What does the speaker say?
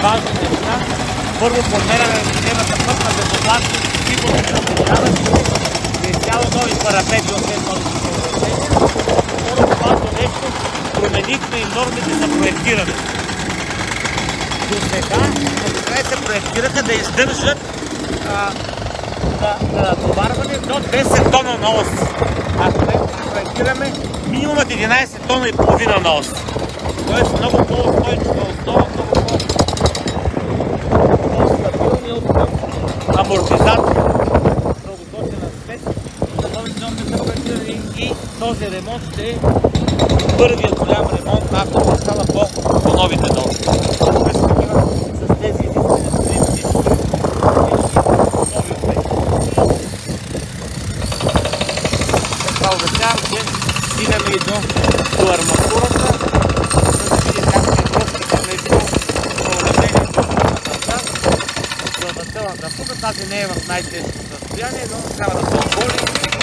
важни неща. Първо формираме системата пътна безопасност, сигурност на преминаващите, изцяло нови парапети от тези нови съоръжения. Второ важно нещо, променихме и нормите за проектиране. До сега се проектираха да издържат на натоварване до 10 тона на ос. А сега проектираме минимум 11 тона и половина на ос. Тоест много по-устойчива основа, много по-стабилни от амортизация, дългосрочен аспект. За новите норми са проектирани и този ремонт ще е първият голям ремонт на автомагистрала по новите норми. С тези изисквания обяснявам, че стигаме и до арматурата, за да видим как се връзките между съоръжението на тази не е в най-тежко състояние, но трябва да се оболи.